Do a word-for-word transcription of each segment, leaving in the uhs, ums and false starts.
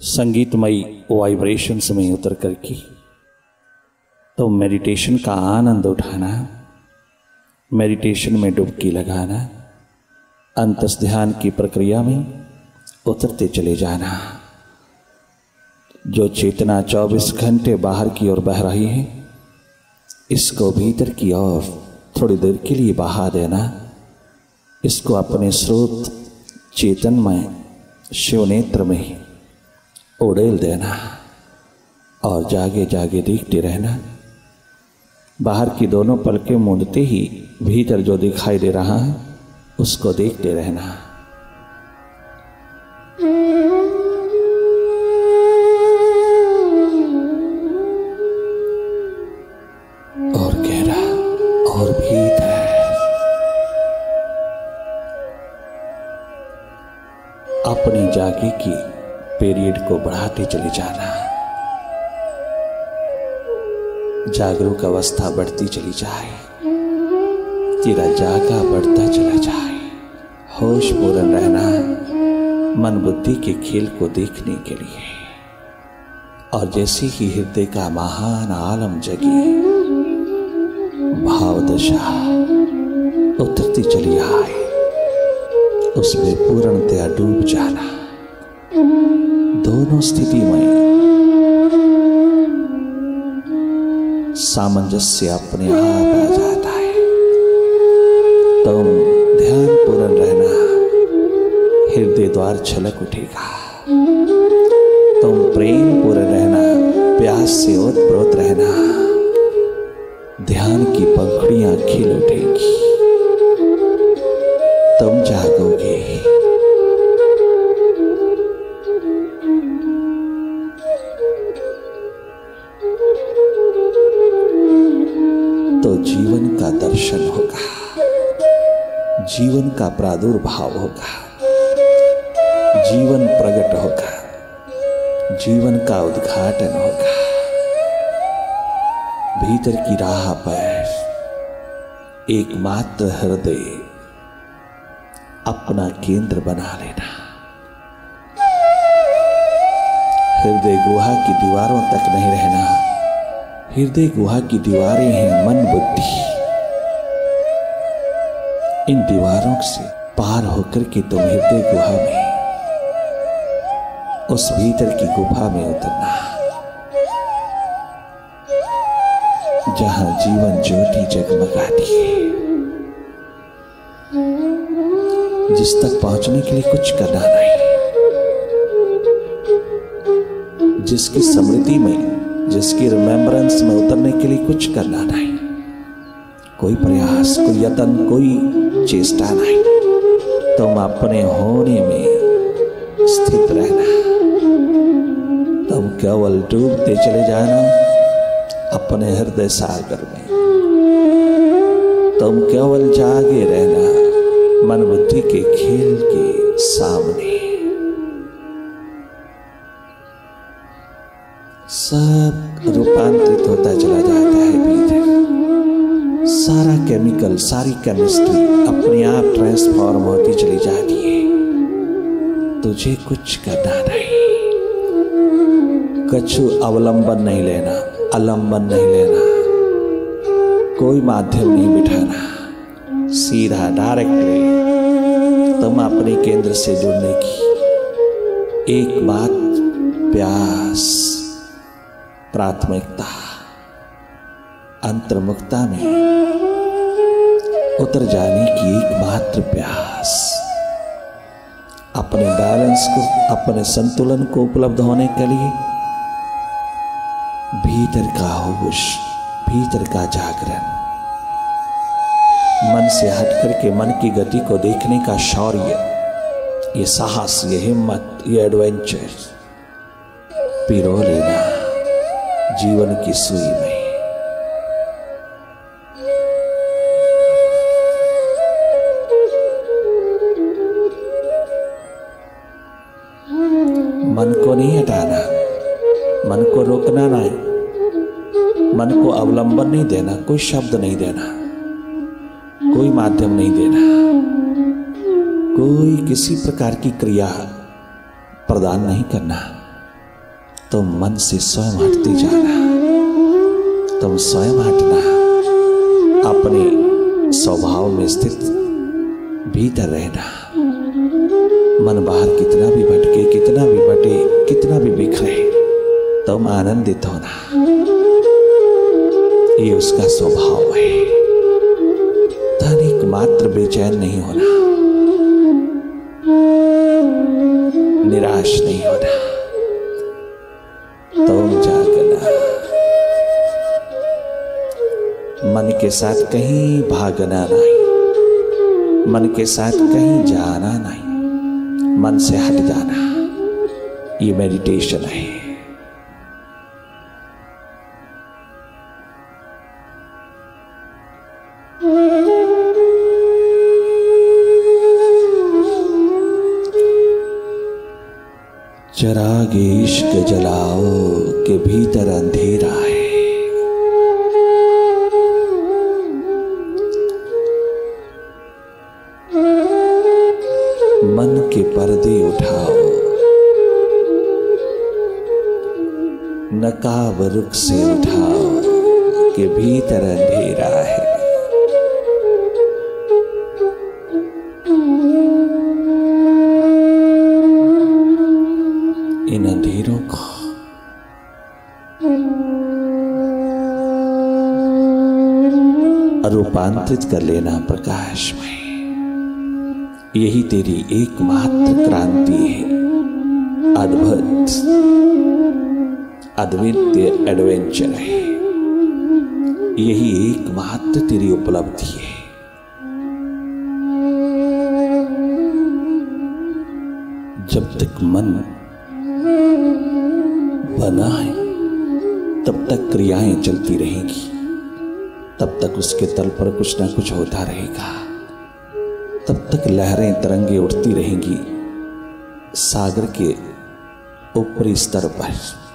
संगीतमयी vibrations में उतर करके तो मेडिटेशन का आनंद उठाना, मेडिटेशन में डुबकी लगाना, अंतस ध्यान की प्रक्रिया में उतरते चले जाना। जो चेतना चौबीस घंटे बाहर की ओर बह रही है, इसको भीतर की ओर थोड़ी देर के लिए बहा देना। इसको अपने स्रोत चेतनमय शिव नेत्र में उड़ेल देना और जागे जागे देखते रहना। बाहर की दोनों पलकें मूंदते ही भीतर जो दिखाई दे रहा है उसको देखते रहना। और गहरा और भीतर अपनी जागे की पीरियड को बढ़ाते चले जाना। जागरूक अवस्था बढ़ती चली जाए, तेरा जागा बढ़ता चला जाए। होश पूर्ण रहना मन बुद्धि के खेल को देखने के लिए। और जैसे ही हृदय का महान आलम जगे, भाव दशा उतरती चली आए, उसमें पूर्णतया डूब जाना। दोनों स्थिति में सामंजस्य अपने आप आ जाता है। तुम ध्यान पूर्ण रहना, हृदय द्वार छलक उठेगा। तुम प्रेम पूर्ण रहना, प्यास से ओतप्रोत रहना, ध्यान की पंखुड़ियां खिल उठेंगी। तुम जागोगे, तो जीवन का दर्शन होगा, जीवन का प्रादुर्भाव होगा, जीवन प्रकट होगा, जीवन का उद्घाटन होगा। भीतर की राह पर एकमात्र हृदय अपना केंद्र बना लेना। हृदय गुहा की दीवारों तक नहीं रहना। हृदय गुहा की दीवारें हैं मन बुद्धि। इन दीवारों से पार होकर के तुम हृदय गुहा में, उस भीतर की गुफा में उतरना, जहां जीवन ज्योति जगमगाती है। जिस तक पहुंचने के लिए कुछ करना नहीं, जिसकी स्मृति में, जिसकी रिमेम्बरेंस में उतरने के लिए कुछ करना नहीं। कोई प्रयास, कोई यत्न, कोई चेष्टा नहीं। तुम अपने होने में स्थित रहना। तुम केवल डूबते चले जाना अपने हृदय सागर में। तुम केवल जागे रहना मन बुद्धि के खेल के सामने। सब रूपांतरित होता चला जाता है भीतर। सारा केमिकल, सारी केमिस्ट्री अपने आप ट्रांसफॉर्म होती चली जाती है। तुझे कुछ करना नहीं, कछु अवलंबन नहीं लेना, आलंबन नहीं लेना, कोई माध्यम नहीं बिठाना। सीधा डायरेक्टली तुम अपने केंद्र से जुड़ने की एक बात, प्यास, प्राथमिकता, अंतर्मुखता में उतर जाने की एकमात्र प्यास। अपने बैलेंस को, अपने संतुलन को उपलब्ध होने के लिए भीतर का होश, भीतर का जागरण, मन से हट करके मन की गति को देखने का शौर्य, ये साहस, ये हिम्मत, ये एडवेंचर पिरो लेना जीवन की सुई में। मन को नहीं हटाना, मन को रोकना नहीं, मन को अवलंबन नहीं देना, कोई शब्द नहीं देना, कोई माध्यम नहीं देना, कोई किसी प्रकार की क्रिया प्रदान नहीं करना। तुम मन से स्वयं हटते जाना, तुम स्वयं हटना, अपने स्वभाव में स्थित भीतर रहना। मन बाहर कितना भी भटके, कितना भी बटे, कितना भी बिखरे, तुम आनंदित होना, ये उसका स्वभाव है। तनिक मात्र बेचैन नहीं होना, निराश नहीं होना, तुम जागना, मन के साथ कहीं भागना नहीं, मन के साथ कहीं जाना नहीं, मन से हट जाना, ये मेडिटेशन है। चरागे इश्क जलाओ के भीतर अंधेरा है, मन के पर्दे उठाओ, नकाब रुख से उठाओ के भीतर अंधेरा है। इन अंधेरों को रूपांतरित कर लेना प्रकाश में, यही तेरी एकमात्र क्रांति है, अद्भुत अद्वितीय एडवेंचर है, यही एकमात्र तेरी उपलब्धि है। जब तक मन बना है तब तक क्रियाएं चलती रहेंगी, तब तक उसके तल पर कुछ ना कुछ होता रहेगा, तब तक लहरें तरंगे उठती रहेंगी सागर के ऊपरी स्तर पर।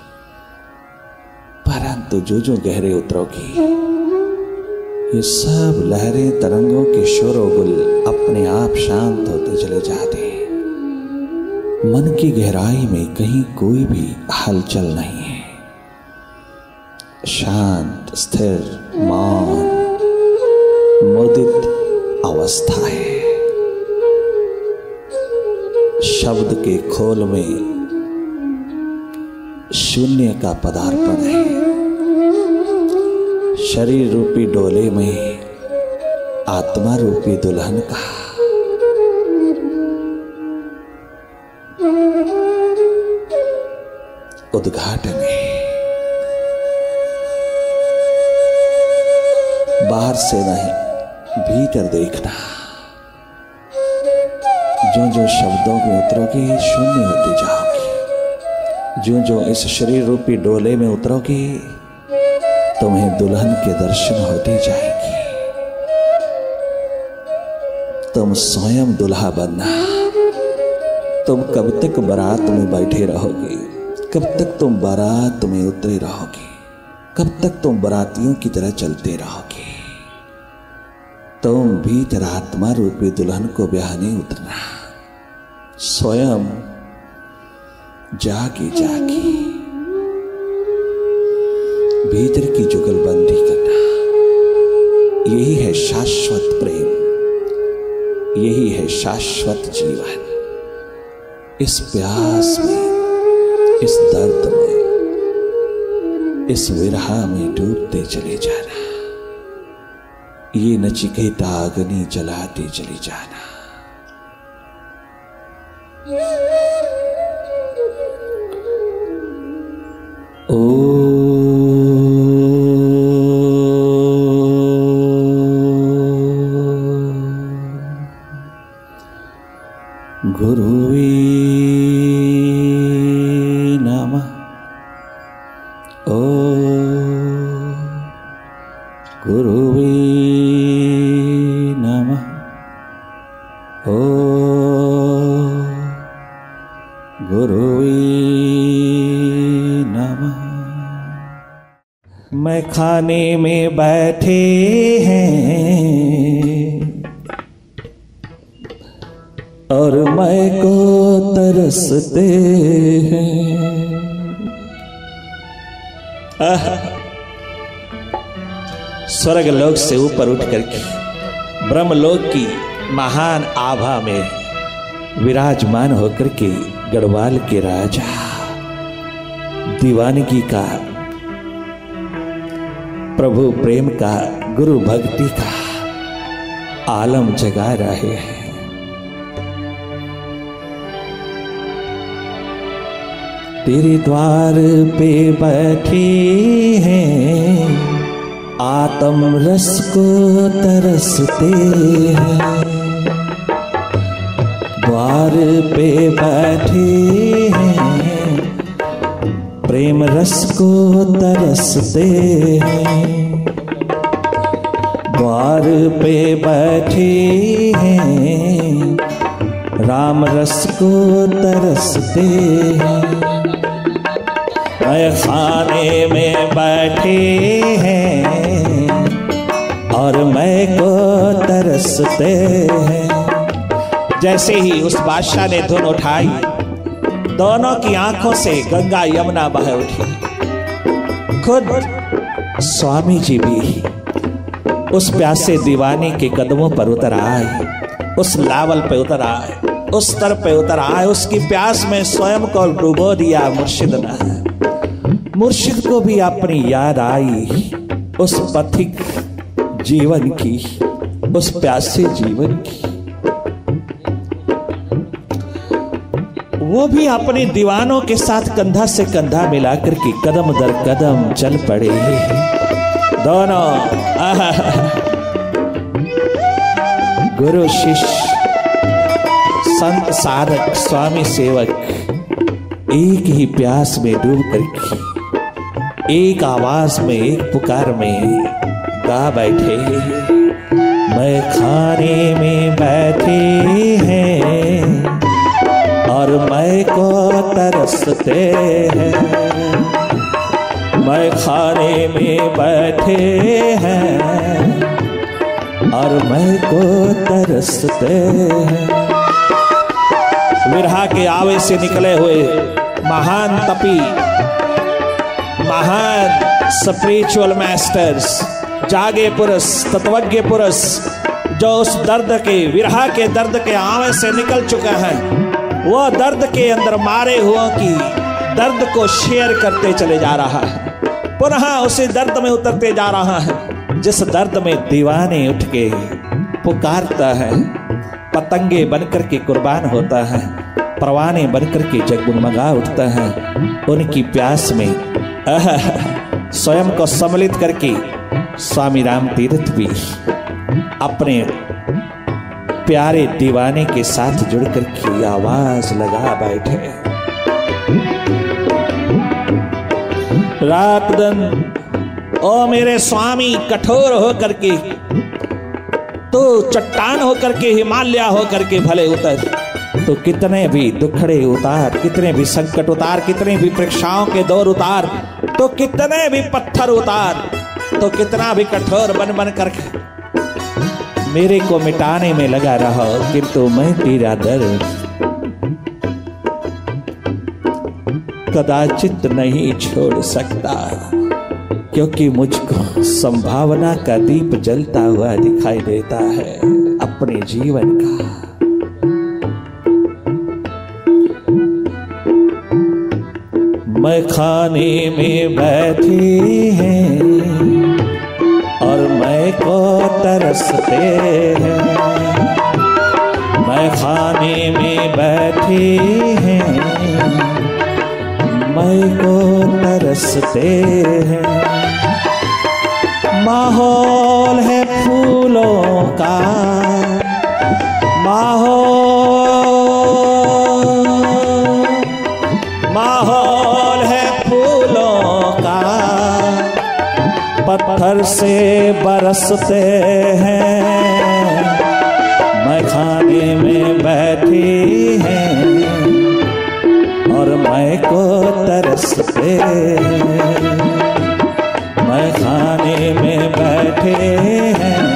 परंतु जो जो गहरे उतरोगी, ये सब लहरें तरंगों के शोरगुल अपने आप शांत होते चले जाते हैं। मन की गहराई में कहीं कोई भी हलचल नहीं है, शांत स्थिर मौन मुदित अवस्था है। शब्द के खोल में शून्य का पदार्पण है, शरीर रूपी डोले में आत्मा रूपी दुल्हन का उद्घाटन है। बाहर से नहीं, भीतर देखना। जो जो शब्दों में उतरोगे शून्य होते जाओगे, जो जो इस शरीर रूपी डोले में उतरोगे तुम्हें दुल्हन के दर्शन होते जाएंगे। तुम स्वयं दुल्हा बनना। तुम कब तक बारात में बैठे रहोगे, कब तक तुम बारात में उतरे रहोगे, कब तक तुम बारातियों की तरह चलते रहोगे। तुम भीतर आत्मा रूपी दुल्हन को ब्याहने उतरना, स्वयं जाके जाके भीतर की जुगलबंदी करना। यही है शाश्वत प्रेम, यही है शाश्वत जीवन। इस प्यास में, इस दर्द में, इस विरह में डूबते चले जाना। ये नचिकेता अग्नि जलाते चले जाना। ओ गुरुवे नमः। ओ गुरुवे नमः। ओ गुरुवे नमः। मैं खाने में बैठे हैं और मैं को तरसते हैं, स्वर्ग लोक से ऊपर उठ करके ब्रह्मलोक की महान आभा में विराजमान होकर के गढ़वाल के राजा दीवानगी का, प्रभु प्रेम का, गुरु भक्ति का आलम जगा रहे हैं। तेरे द्वार पे बैठे हैं, आत्म रस को तरसते हैं। द्वार पे बैठे हैं, प्रेम रस को तरसते हैं। द्वार पे बैठे हैं, राम रस को तरसते हैं। मैं खाने में बैठे हैं और मैं को तरसते हैं। जैसे ही उस बादशाह ने धुन उठाई, दोनों की आंखों से गंगा यमुना बह उठी। खुद स्वामी जी भी उस प्यासे दीवाने के कदमों पर उतर आए, उस लावल पे उतर आए, उस तर पे उतर आए। उसकी प्यास में स्वयं को डुबो दिया मुर्शिद ने। मुर्शिद को भी अपनी याद आई उस पथिक जीवन की, उस प्यासे जीवन की। वो भी अपने दीवानों के साथ कंधा से कंधा मिलाकर के कदम दर कदम चल पड़े दोनों। गुरु शिष्य, संत साधक, स्वामी सेवक एक ही प्यास में डूब करके, एक आवाज में, एक पुकार में गा बैठे। मैं खाने में बैठे हैं और मैं को तरसते हैं। मैं खाने में बैठे हैं और मैं को तरसते हैं। विरहा के आवे से निकले हुए महान तपी, महान स्पिरिचुअल मास्टर्स, जागे पुरुष, तत्वज्ञ पुरुष, जो उस दर्द के, विरहा के दर्द के आवे से निकल चुके हैं, वो दर्द के अंदर मारे हुओं की दर्द को शेयर करते चले जा रहा है। पुनः उसी दर्द में उतरते जा रहा है जिस दर्द में दीवाने उठ के पुकारता है, पतंगे बनकर के कुर्बान होता है, परवाने बनकर के जगमगा उठता है। उनकी प्यास में स्वयं को सम्मिलित करके स्वामी राम तीर्थ भी अपने प्यारे दीवाने के साथ जुड़कर के आवाज लगा बैठे। रात दिन ओ मेरे स्वामी कठोर होकर के, तो चट्टान होकर के, हिमालय होकर के भले उतर, तो कितने भी दुखड़े उतार, कितने भी संकट उतार, कितने भी परीक्षाओं के दौर उतार, तो कितने भी पत्थर उतार, तो कितना भी कठोर बन बन करके मेरे को मिटाने में लगा रहा, किंतु मैं तेरा दर्द कदाचित नहीं छोड़ सकता, क्योंकि मुझको संभावना का दीप जलता हुआ दिखाई देता है अपने जीवन का। मैं खाने में बैठी हैं और मैं को तरसते हैं। मैं खाने में बैठी हैं, मैं को तरसते हैं। माहौल है फूलों का, माहौल माहौल है फूलों का, पत्थर से बरसते हैं। मैं खाने में बैठी हैं और मैं को तरसते हैं। मैं खाने में बैठे हैं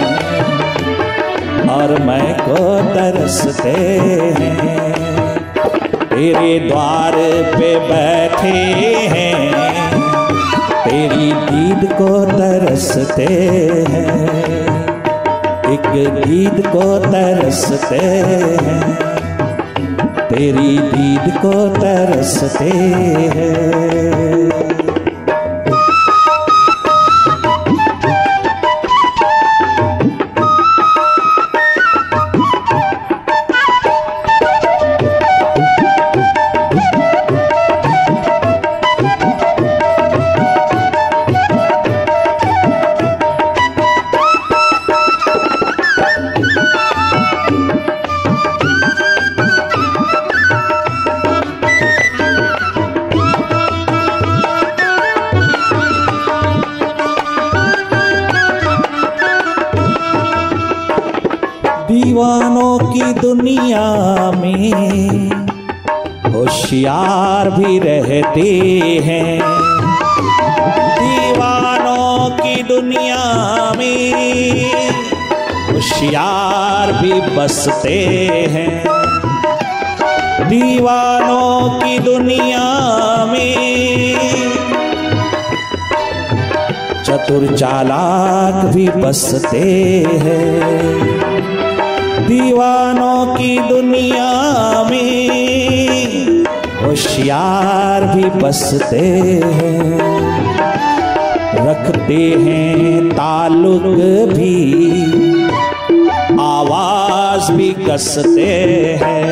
और मैं को तरसते हैं। तेरे द्वार पे बैठे हैं, तेरी दीद को तरसते हैं, एक दीद को तरसते हैं, तेरी दीद को तरसते हैं। दीवानों की दुनिया में होशियार भी रहते हैं, दीवानों की दुनिया में होशियार भी बसते हैं, दीवानों की दुनिया में चतुर चालाक भी बसते हैं, दीवानों की दुनिया में होशियार भी बसते हैं, रखते हैं ताल्लुक भी आवाज भी कसते हैं,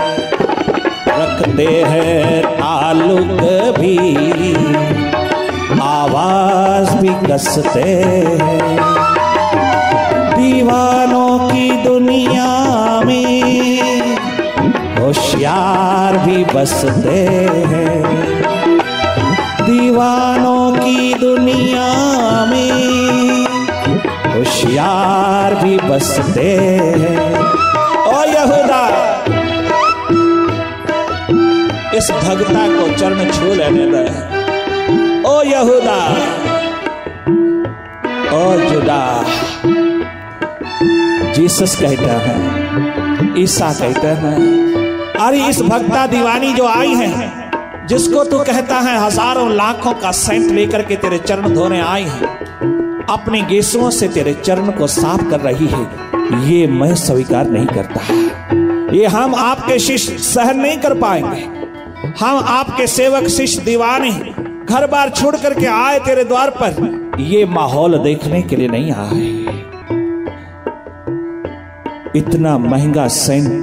रखते हैं ताल्लुक भी आवाज भी कसते हैं, दीवानों की दुनिया में होशियार भी बसते हैं, दीवानों की दुनिया में होशियार भी बसते हैं। ओ यहूदा, इस भगता को चरण छू लेने दे। ओ यहूदा, ओ जुदा, जीसस कहता है, ईसा कहता है, अरे इस भक्ता दीवानी जो आई है, जिसको तू कहता है हजारों लाखों का सेंट लेकर के तेरे चरण धोने आई है, अपने गेसुओं से तेरे चरण को साफ कर रही है, ये मैं स्वीकार नहीं करता। ये हम आपके शिष्य सहन नहीं कर पाएंगे। हम आपके सेवक शिष्य दीवाने घर बार छोड़ करके आए तेरे द्वार पर, ये माहौल देखने के लिए नहीं आए। इतना महंगा सेंट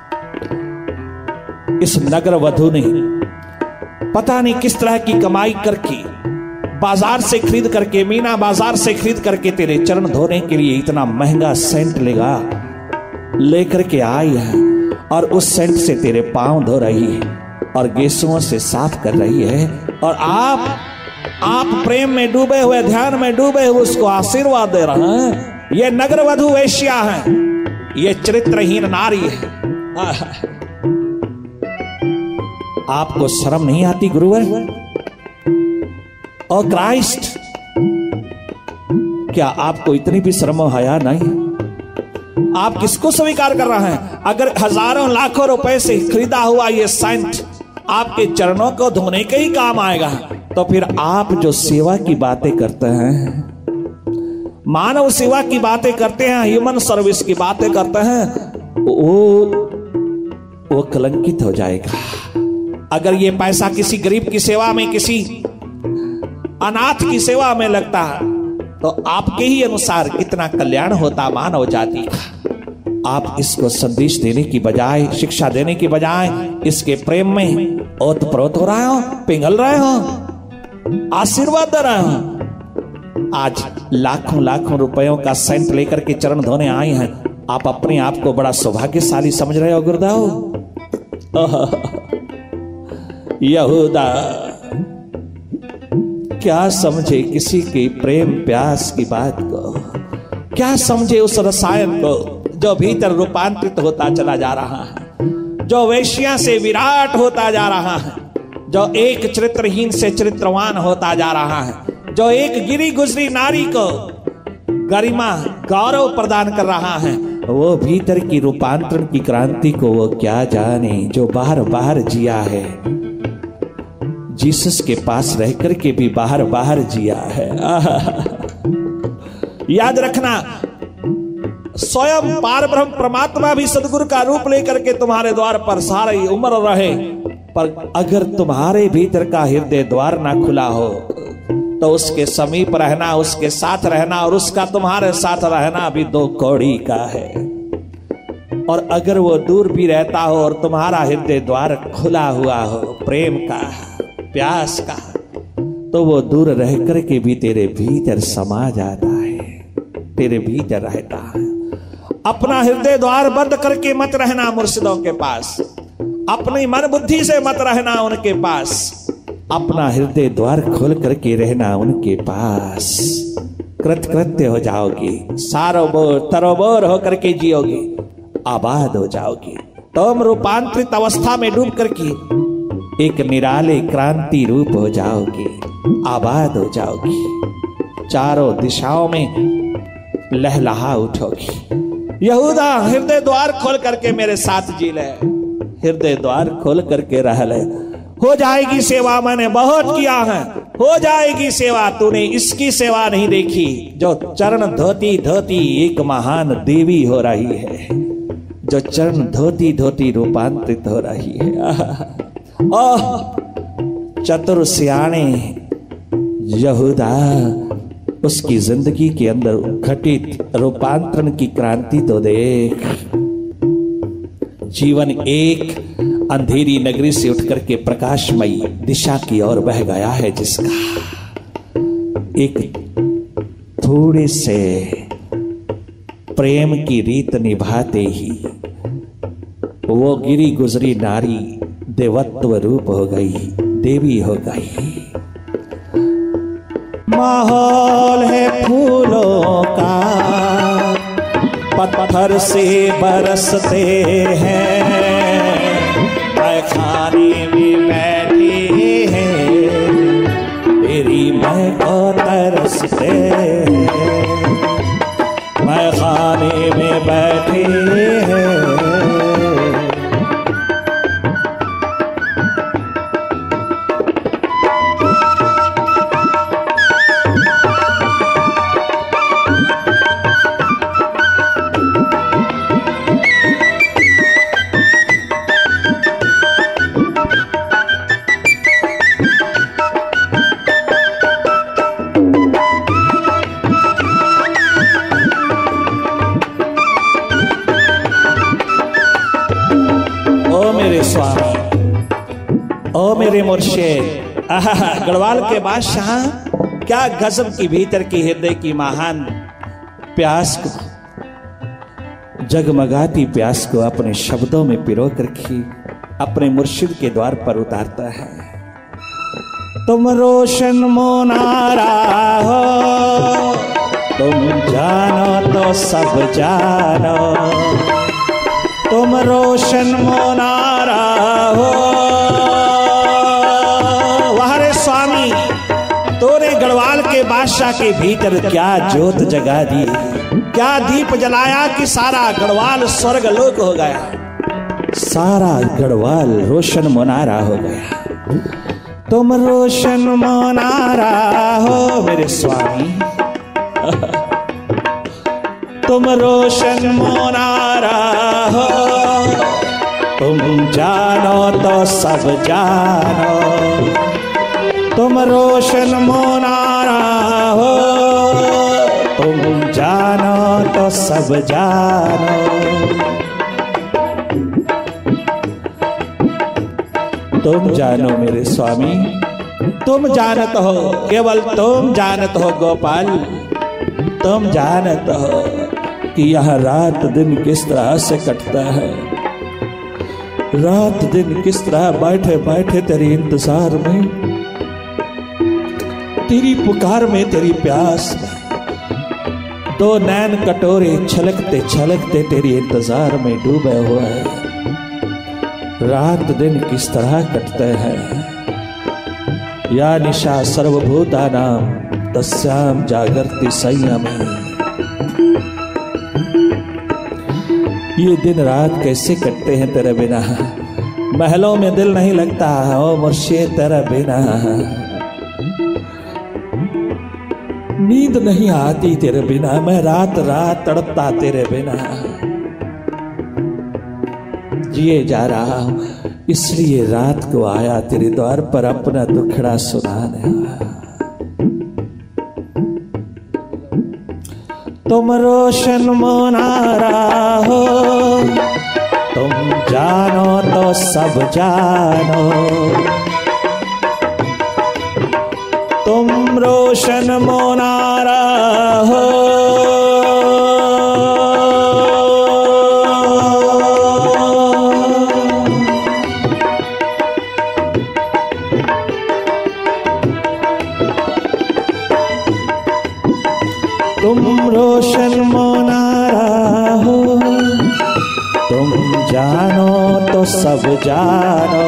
इस नगर वधु ने पता नहीं किस तरह की कमाई करके बाजार से खरीद करके, मीना बाजार से खरीद करके तेरे चरण धोने के लिए इतना महंगा सेंट लेगा लेकर के आई है, और उस सेंट से तेरे पांव धो रही है और गेसुओं से साफ कर रही है, और आप आप प्रेम में डूबे हुए, ध्यान में डूबे हुए उसको आशीर्वाद दे रहे हैं। ये नगर वधु वेश्या है, ये चरित्रहीन नारी है। आपको शर्म नहीं आती गुरुवर? और क्राइस्ट, क्या आपको इतनी भी शर्म हया नहीं? आप किसको स्वीकार कर रहे हैं? अगर हजारों लाखों रुपए से खरीदा हुआ ये सेंट आपके चरणों को धोने के ही काम आएगा, तो फिर आप जो सेवा की बातें करते हैं, मानव सेवा की बातें करते हैं, ह्यूमन सर्विस की बातें करते हैं, वो वो कलंकित हो जाएगा। अगर ये पैसा किसी गरीब की सेवा में, किसी अनाथ की सेवा में लगता है, तो आपके ही अनुसार कितना कल्याण होता मानव जाति का। आप इसको संदेश देने की बजाय, शिक्षा देने की बजाय, इसके प्रेम में ओतप्रोत हो रहे हो, पिघल रहे हो, आशीर्वाद दे रहे हो। आज लाखों लाखों रुपयों का सेंट लेकर के चरण धोने आए हैं, आप अपने आप को बड़ा सौभाग्यशाली समझ रहे हो गुरुदेव? यहूदा, क्या समझे किसी की प्रेम प्यास की बात को? क्या समझे उस रसायन को जो भीतर रूपांतरित होता चला जा रहा है, जो वेश्या से विराट होता जा रहा है, जो एक चरित्रहीन से चरित्रवान होता जा रहा है, जो एक गिरी गुजरी नारी को गरिमा गौरव प्रदान कर रहा है, वो भीतर की रूपांतरण की क्रांति को वो क्या जाने, जो बाहर बाहर जिया है, जीसस के पास रह करके भी बाहर बाहर जिया है। याद रखना, स्वयं पार ब्रह्म परमात्मा भी सदगुरु का रूप लेकर के तुम्हारे द्वार पर सारी उम्र रहे, पर अगर तुम्हारे भीतर का हृदय द्वार ना खुला हो तो उसके समीप रहना, उसके साथ रहना और उसका तुम्हारे साथ रहना भी दो कौड़ी का है। और अगर वो दूर भी रहता हो और तुम्हारा हृदय द्वार खुला हुआ हो प्रेम का, प्यास का, तो वो दूर रह करके भी तेरे भीतर समा जाता है, तेरे भीतर रहता है। अपना हृदय द्वार बंद करके मत रहना मुर्शिदों के पास, अपनी मन बुद्धि से मत रहना उनके पास, अपना हृदय द्वार खोल करके रहना उनके पास। कृतकृत्य हो जाओगी, सारोबोर तरोबोर होकर के जियोगी, आबाद हो जाओगी। तुम रूपांतरित अवस्था में डूब करके एक निराले क्रांति रूप हो जाओगी, आबाद हो जाओगी, चारों दिशाओं में लहलहा उठोगी। यहूदा हृदय द्वार खोल करके मेरे साथ जी ले, हृदय द्वार खोल करके रह ले, हो जाएगी सेवा। मैंने बहुत किया है, हो जाएगी सेवा। तूने इसकी सेवा नहीं देखी जो चरण धोती धोती एक महान देवी हो रही है, जो चरण धोती धोती रूपांतरित हो रही है। ओह चतुर सियाने यहूदा, उसकी जिंदगी के अंदर घटित रूपांतरण की क्रांति तो देख। जीवन एक अंधेरी नगरी से उठ करके प्रकाशमयी दिशा की ओर बह गया है, जिसका एक थोड़े से प्रेम की रीत निभाते ही वो गिरी गुजरी नारी देवत्व रूप हो गई, देवी हो गई। माहौल है फूलों का, पत्थर से बरसते हैं, खाने में बैठी है तेरी मैं को तरसते हैं, मैं खाने में बैठी है। ओ मेरे मुर्शिद, गढ़वाल के बादशाह, क्या गजब की भीतर की हृदय की महान प्यास को, जगमगाती प्यास को अपने शब्दों में पिरो करके अपने मुर्शिद के द्वार पर उतारता है। तुम रोशन मोनारा हो, तुम जानो तो सब जानो, तुम रोशन मोनारा हो। वाहरे स्वामी, तूने गढ़वाल के बादशाह के भीतर क्या जोत जगा दी, क्या दीप जलाया कि सारा गढ़वाल स्वर्ग लोक हो गया, सारा गढ़वाल रोशन मोनारा हो गया। तुम रोशन मोनारा हो मेरे स्वामी, तुम रोशन मोनारा हो, तुम जानो तो सब जानो, तुम रोशन मोनारा हो, तुम जानो तो सब जानो। तुम जानो मेरे स्वामी, तुम जानत हो, केवल तुम जानत हो गोपाल, तुम जानत हो कि यह रात दिन किस तरह से कटता है, रात दिन किस तरह बैठे बैठे तेरी इंतजार में, तेरी पुकार में, तेरी प्यास में, दो नैन कटोरे छलकते छलकते तेरी इंतजार में डूबे हुए हैं। रात दिन किस तरह कटते हैं। या निशा सर्वभूतानां तस्याम जागर्ति संयमी। ये दिन रात कैसे कटते हैं तेरे बिना, महलों में दिल नहीं लगता ओ मुर्शिद तेरे बिना, नींद नहीं आती तेरे बिना, मैं रात रात तड़पता तेरे बिना, जिए जा रहा हूं इसलिए रात को आया तेरे द्वार पर अपना दुखड़ा सुनाने। तुम रोशन मुनारा हो, तुम जानो तो सब जानो, तुम रोशन मुनारा हो, तुम रोशन मुनारा हो, तुम जानो तो सब जानो,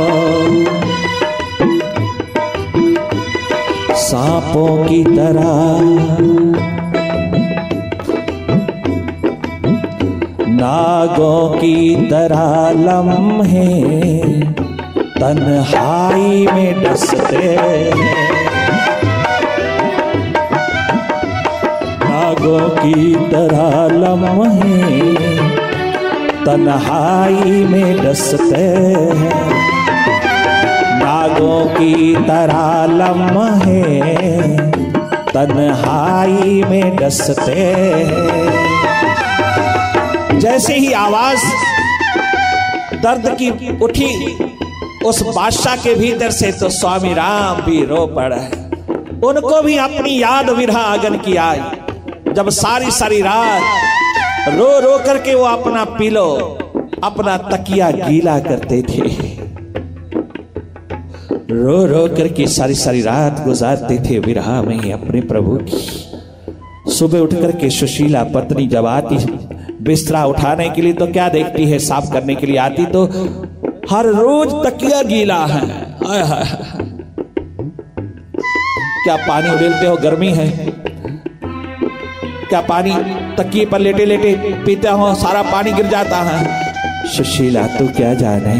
सांपों की तरह नागों की तरह लम्हे तन्हाई में डसते हैं, नागों की तरह लम्हे तन्हाई में डसते हैं, नागों की तरह लम्हे तन्हाई में डसते हैं। जैसे ही आवाज दर्द की उठी उस बादशाह के भीतर से, तो स्वामी राम भी रो पड़े। उनको भी अपनी याद विरह आगन की आई, जब सारी सारी रात रो रो करके वो अपना पीलो अपना तकिया गीला करते थे, रो रो करके सारी सारी रात गुजारते थे विरह में ही अपने प्रभु की। सुबह उठ करके सुशीला पत्नी जब आती बिस्तरा उठाने के लिए तो क्या देखती है, साफ करने के लिए आती तो हर रोज तकिया गीला है। आय हाय, क्या पानी उड़ेलते हो, गर्मी है क्या, पानी तकिए पर लेटे लेटे पीते हो, सारा पानी गिर जाता है। सुशीला तू क्या जाने।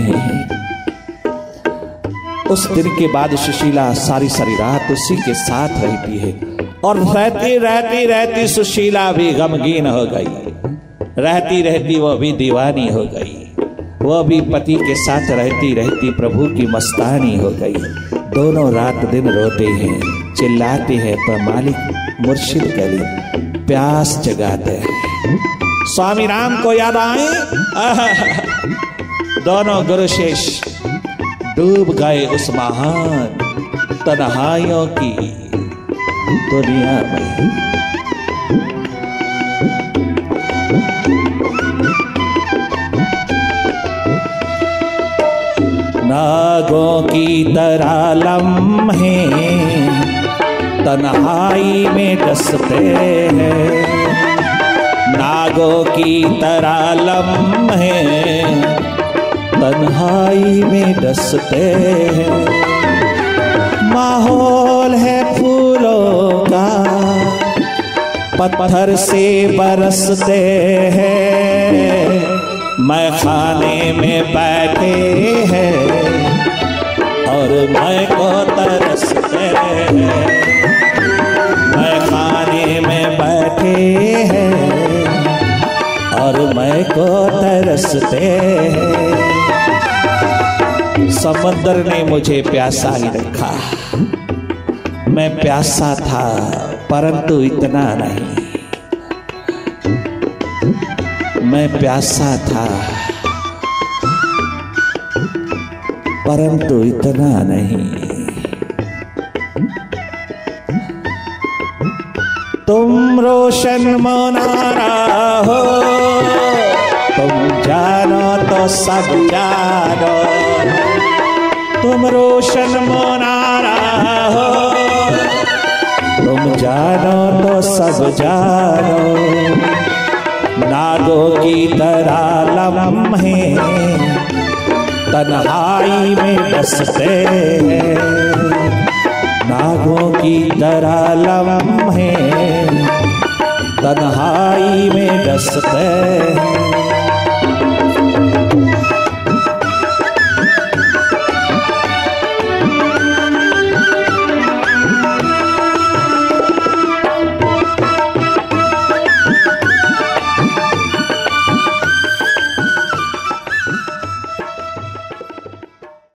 उस दिन के बाद सुशीला सारी सारी रात उसी के साथ रहती है, और रहती रहती रहती सुशीला भी गमगीन हो गई, रहती रहती वो भी दीवानी हो गई, वो भी पति के साथ रहती रहती प्रभु की मस्तानी हो गई। दोनों रात दिन रोते हैं, चिल्लाते हैं, पर मालिक मुर्शिद के लिए प्यास जगाते हैं। स्वामी राम को याद आए, दोनों गुरुशेष डूब गए उस महान तन्हाइयों की दुनिया में। नागों की तरह लम्हे तन्हाई में डसते हैं, नागों की तरह लम्हे तन्हाई में डसते हैं। माहौल है फूलों का पत्थर से बरसते हैं, मैं खाने में बैठे हैं और मैं को तरसते हैं, मैं खाने में बैठे हैं और मैं को तरसते हैं। समंदर ने मुझे प्यासा ही रखा, मैं प्यासा था परंतु इतना नहीं, मैं प्यासा था परंतु इतना नहीं। तुम रोशन मुनारा हो, तुम जानो तो सब जानो, तुम रोशन मुनारा हो, तुम जानो तो सब जानो, नागों की तरह लम्हे तन्हाई में डसते हैं, नागों की तरह लम्हे तन्हाई में डसते हैं।